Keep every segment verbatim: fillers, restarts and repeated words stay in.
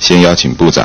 先邀请部长。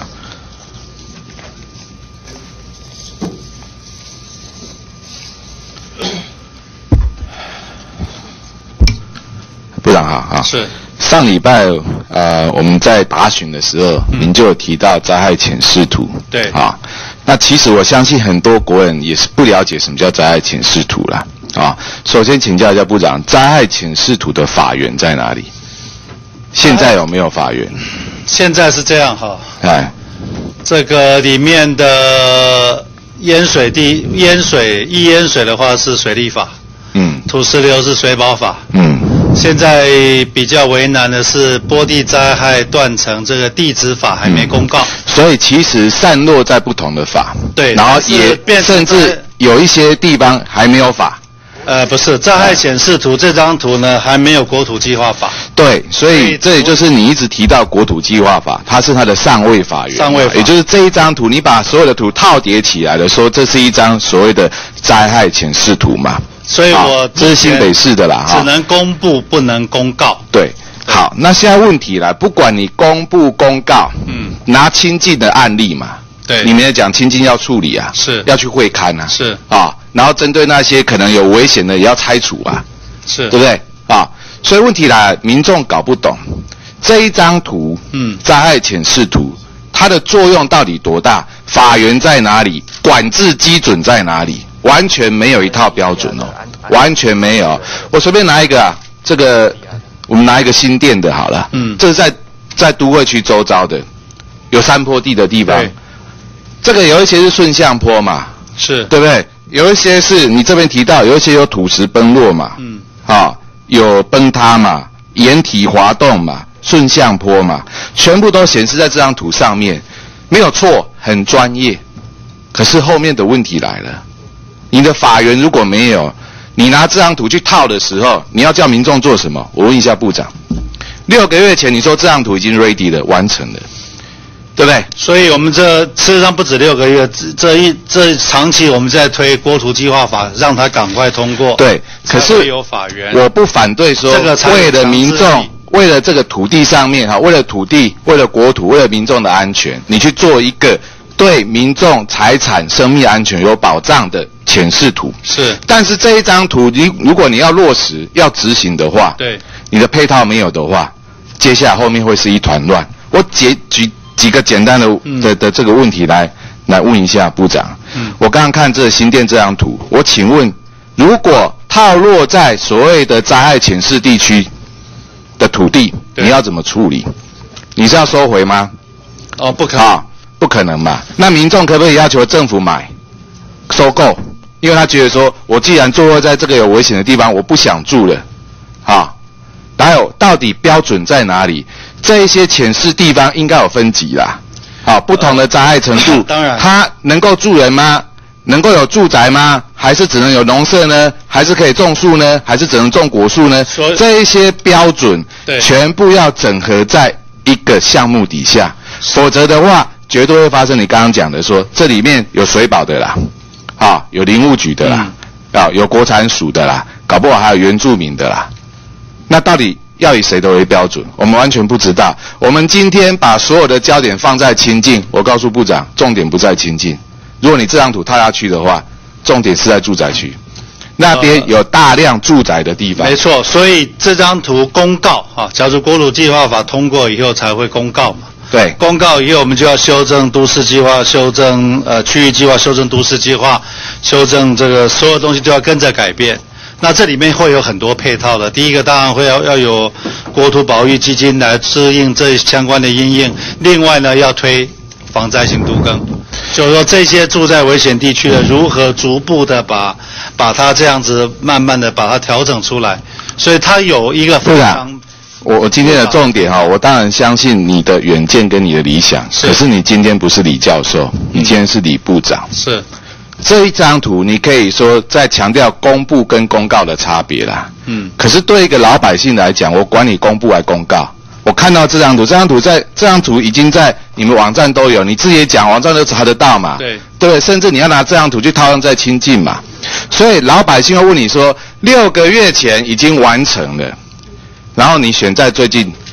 部长好啊。 是。 上礼拜呃我们在答询的时候，嗯、您就有提到灾害潜势图。 对。 啊，那其实我相信很多国人也是不了解什么叫灾害潜势图啦。啊，首先请教一下部长，灾害潜势图的法源在哪里？现在有没有法源？ 现在是这样哈。 哎， 这个里面的淹水地淹水易淹水的话是水利法，嗯，土石流是水保法，嗯。现在比较为难的是坡地灾害断层这个地质法还没公告，嗯、 所以其实散落在不同的法， 对， 然后也甚至有一些地方还没有法。 呃，不是，灾害显示图这张图呢还没有国土计划法。 对，所以这也就是你一直提到国土计划法，它是它的上位法源， 上位法， 也就是这一张图，你把所有的图套叠起来的，说这是一张所谓的灾害显示图嘛。 所以我这是新北市的啦， 只能公布不能公告。 对，好，那现在问题来，不管你公布公告，嗯，拿清境的案例嘛， 对， 你们也讲清境要处理啊， 是， 要去会勘啊， 是啊，然后针对那些可能有危险的也要拆除啊， 是， 对不对啊？所以问题来，民众搞不懂这一张图，嗯，灾害潜势图，它的作用到底多大？法源在哪里？管制基准在哪里？完全没有一套标准哦，完全没有。我随便拿一个啊，这个我们拿一个新店的好了，嗯，这是在在都会区周遭的，有山坡地的地方，这个有一些是顺向坡嘛， 是对不对？有一些是你这边提到，有一些有土石崩落嘛，嗯，啊，有崩塌嘛，岩体滑动嘛，顺向坡嘛，全部都显示在这张图上面，没有错，很专业。可是后面的问题来了。你的法源如果没有，你拿这张图去套的时候，你要叫民众做什么？我问一下部长，六个月前你说这张图已经 ready 了，完成了，对不对？ 所以我们这事实上不止六个月，这一这长期我们在推国土计划法，让它赶快通过。 对，可是有法源， 我不反对说，这个为了民众，为了这个土地上面哈，为了土地，为了国土，为了民众的安全，你去做一个对民众财产、生命安全有保障的潜势图。 是， 但是这一张图，你如果你要落实、要执行的话， 对， 你的配套没有的话，接下来后面会是一团乱。我举举几个简单的、嗯、的的这个问题来来问一下部长。嗯，我刚刚看这新店这张图，我请问，如果套落在所谓的灾害潜势地区的土地，你要怎么处理？你是要收回吗？ 哦，不可能。 啊不可能嘛？那民众可不可以要求政府买收购？因为他觉得说，我既然坐落在这个有危险的地方，我不想住了，啊，还有到底标准在哪里？这一些潜势地方应该有分级啦，啊，不同的灾害程度， 呃、当然， 它能够住人吗？能够有住宅吗？还是只能有农舍呢？还是可以种树呢？还是只能种果树呢？这一些标准，全部要整合在一个项目底下，否则的话。绝对会发生你刚刚讲的说，这里面有水保的啦，啊，有林务局的啦，嗯、啊，有国产署的啦，搞不好还有原住民的啦。那到底要以谁的为标准？我们完全不知道。我们今天把所有的焦点放在清境，我告诉部长，重点不在清境。如果你这张图套下去的话，重点是在住宅区，那边有大量住宅的地方。 没错，所以这张图公告啊，假如国土计划法通过以后才会公告嘛。 对， 公告以后我们就要修正都市计划，修正呃区域计划，修正都市计划，修正这个所有东西都要跟着改变。那这里面会有很多配套的，第一个当然会要要有国土保育基金来适应这相关的因应，另外呢要推防灾型都更，就是说这些住在危险地区的如何逐步的把把它这样子慢慢的把它调整出来，所以它有一个非常。 我我今天的重点哈，我当然相信你的远见跟你的理想，可是你今天不是李教授，你今天是李部长。 是， 这一张图你可以说在强调公布跟公告的差别啦。嗯。可是对一个老百姓来讲，我管你公布还公告，我看到这张图，这张图在这张图已经在你们网站都有，你自己也讲，网站都查得到嘛。 对。 对，甚至你要拿这张图去套用在清境嘛。所以老百姓会问你说，六个月前已经完成了。然后你选在最近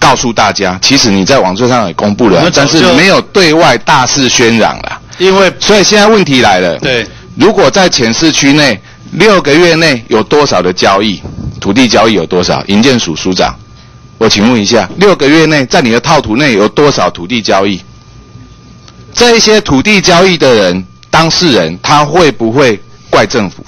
告诉大家，其实你在网络上也公布了，但是没有对外大肆宣嚷啦。 因为所以现在问题来了， 对， 如果在前市区内六个月内有多少的交易，土地交易有多少？营建署署长，我请问一下，六个月内在你的套图内有多少土地交易？这一些土地交易的人，当事人他会不会怪政府？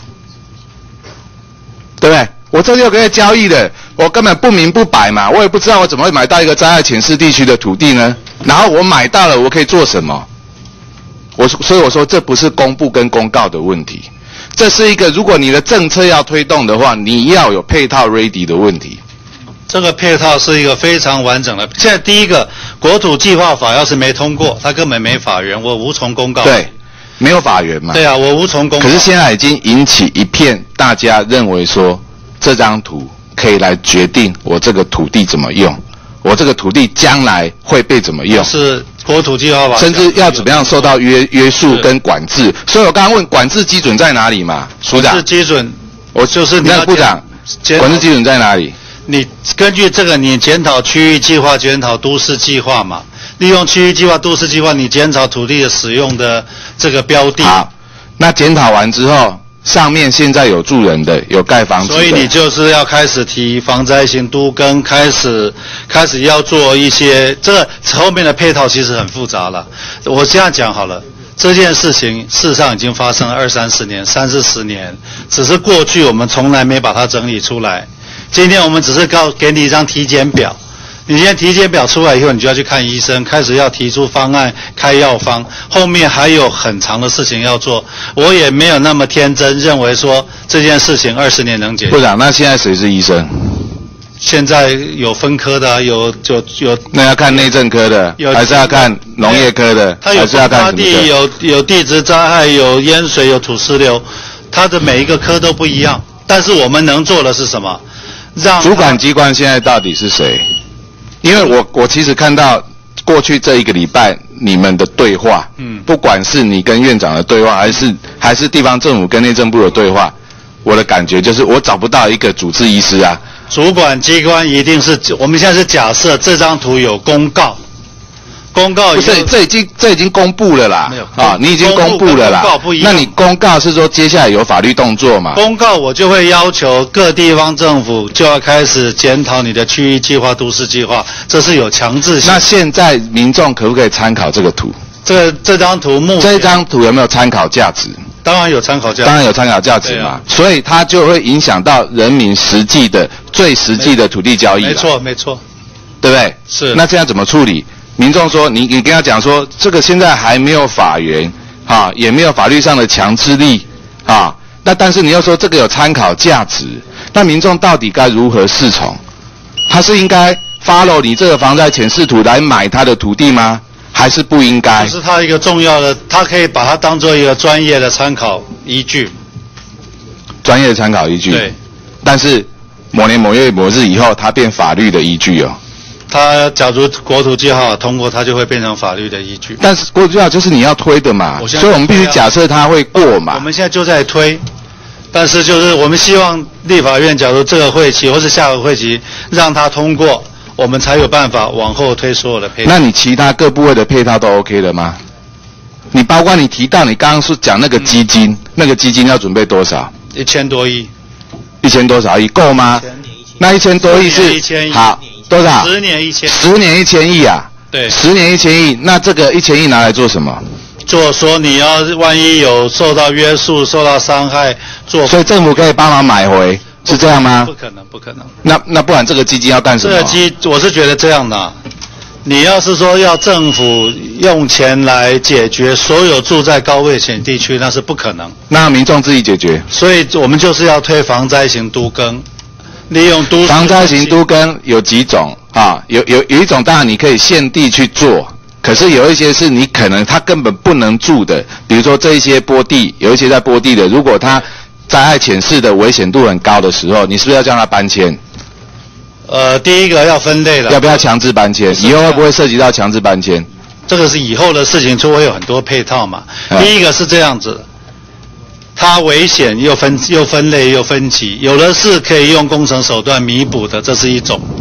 对不对？我这六个月交易的，我根本不明不白嘛，我也不知道我怎么会买到一个灾害前市地区的土地呢？然后我买到了，我可以做什么？我所以我说这不是公布跟公告的问题，这是一个如果你的政策要推动的话，你要有配套 ready 的问题。 这个配套是一个非常完整的。现在第一个国土计划法要是没通过，它根本没法源，我无从公告。 对，没有法源嘛。 对啊，我无从公告。 可是现在已经引起一片大家认为说，这张图可以来决定我这个土地怎么用，我这个土地将来会被怎么用。 是国土计划法， 甚至要怎么样受到约约束跟管制。所以我刚刚问管制基准在哪里嘛，署长。 管制基准， 我就是你那部长，管制基准在哪里？ 你根据这个，你检讨区域计划，检讨都市计划嘛，利用区域计划、都市计划，你检讨土地的使用的这个标的。 好，那检讨完之后，上面现在有住人的，有盖房子的， 所以你就是要开始提防灾型都更，开始开始要做一些，这个后面的配套其实很复杂了。我这样讲好了。这件事情事实上已经发生了二三十年、三四十年，只是过去我们从来没把它整理出来。今天我们只是告给你一张体检表，你今天体检表出来以后，你就要去看医生，开始要提出方案、开药方，后面还有很长的事情要做。我也没有那么天真，认为说这件事情二十年能解决。 部长，那现在谁是医生？ 现在有分科的、啊，有有有。 那要看内政科的，还是要看农业科的？ 他有还是要看什么科？ 地有有地质灾害，有淹水，有土石流，它的每一个科都不一样。但是我们能做的是什么？让主管机关现在到底是谁？因为我我其实看到过去这一个礼拜你们的对话，嗯，不管是你跟院长的对话，还是还是地方政府跟内政部的对话，我的感觉就是我找不到一个主治医师啊。 主管机关一定是我们现在是假设这张图有公告，公告不是这已经这已经公布了啦， 没有啊，你已经公布了啦。 公告不一样， 那你公告是说接下来有法律动作嘛？ 公告我就会要求各地方政府就要开始检讨你的区域计划、都市计划，这是有强制性。 那现在民众可不可以参考这个图？ 这这张图目这张图有没有参考价值？ 当然有参考价值， 当然有参考价值嘛，啊、所以它就会影响到人民实际的、最实际的土地交易。 没错，没错， 对不对？ 是。 那这样怎么处理？民众说，你你跟他讲说，这个现在还没有法源，啊，也没有法律上的强制力，啊，那但是你又说这个有参考价值，那民众到底该如何适从？他是应该 follow 你这个防灾潜势图来买他的土地吗？还是不应该？ 这是他一个重要的，他可以把它当做一个专业的参考依据。 专业的参考依据。 对。 但是某年某月某日以后，它变法律的依据哦。 它假如国土计划通过，它就会变成法律的依据。 但是国土计划就是你要推的嘛，所以我们必须假设它会过嘛。 我们现在就在推，但是就是我们希望立法院假如这个会期或是下个会期让它通过。我们才有办法往后推所有的配套。 那你其他各部位的配套都 OK 了吗？你包括你提到你刚刚是讲那个基金，嗯、那个基金要准备多少？ 一千多亿。 一千多少亿够吗？那一千多亿是一千亿好多少？ 十年一千。 十年一千亿啊？ 对。 十年一千亿，那这个一千亿拿来做什么？ 做说你要万一有受到约束、受到伤害，做。 所以政府可以帮忙买回。是这样吗？ 不可能，不可能。 那那不然这个基金要干什么？ 这个基我是觉得这样的、啊，你要是说要政府用钱来解决所有住在高危险地区，那是不可能。 那民众自己解决。 所以我们就是要推防灾型都更，利用都防灾型都更有几种啊？有有有一种当然你可以现地去做，可是有一些是你可能它根本不能住的，比如说这一些坡地，有一些在坡地的，如果它灾害潜势的危险度很高的时候，你是不是要叫他搬迁？ 呃，第一个要分类了， 要不要强制搬迁？以后会不会涉及到强制搬迁？ 这个是以后的事情，就会有很多配套嘛。 嗯、 第一个是这样子，它危险又分又分类又分级，有的是可以用工程手段弥补的，这是一种；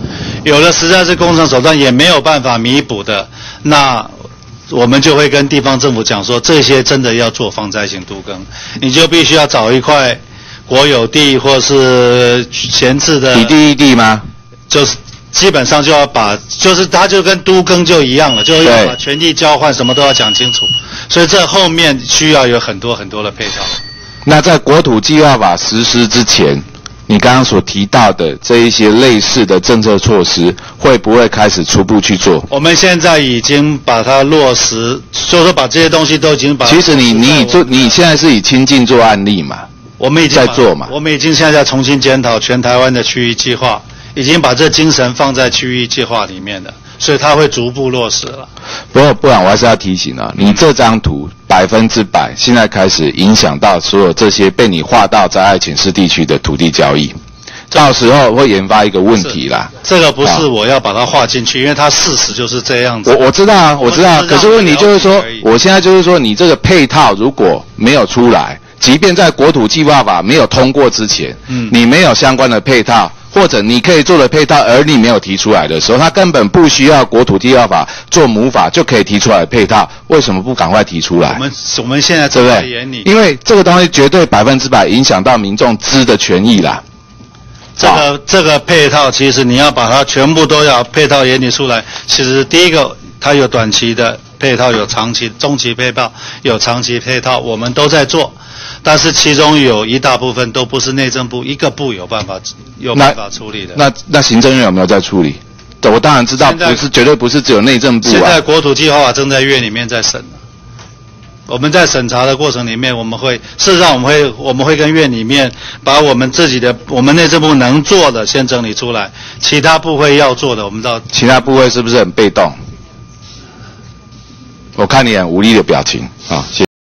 有的实在是工程手段也没有办法弥补的，那我们就会跟地方政府讲说，这些真的要做防灾型都更，你就必须要找一块国有地或是闲置的以地易地吗？ 就是基本上就要把，就是它就跟都更就一样了，就是要把权利交换什么都要讲清楚，所以这后面需要有很多很多的配套。 那在国土计划法实施之前，你刚刚所提到的这一些类似的政策措施，会不会开始初步去做？ 我们现在已经把它落实，就是说把这些东西都已经把。 其实你你以做你现在是以亲近做案例嘛？ 我们已经在做嘛？ 我们已经现在在重新检讨全台湾的区域计划，已经把这精神放在区域计划里面的，所以它会逐步落实了。 不过不然我还是要提醒啊，你这张图百分之百现在开始影响到所有这些被你划到灾害潜势地区的土地交易，到时候会研发一个问题啦。 这个不是我要把它划进去，因为它事实就是这样子。 我我知道啊，我知道，可是问题就是说，我现在就是说，你这个配套如果没有出来，即便在国土计划法没有通过之前，嗯，你没有相关的配套，或者你可以做的配套，而你没有提出来的时候，它根本不需要国土计划法做母法就可以提出来的配套，为什么不赶快提出来？ 我们我们现在正在研拟， 因为这个东西绝对百分之百影响到民众知的权益啦。 这个、哦、这个配套，其实你要把它全部都要配套研拟出来。其实第一个，它有短期的配套，有长期、中期配套，有长期配套，我们都在做。但是其中有一大部分都不是内政部一个部有办法有办法处理的。 那 那, 那行政院有没有在处理？我当然知道，不是绝对不是只有内政部啊。 现在国土计划法正在院里面在审，我们在审查的过程里面，我们会事实上我们会我们会跟院里面把我们自己的我们内政部能做的先整理出来，其他部会要做的我们到其他部会是不是很被动？我看你很无力的表情啊，谢谢。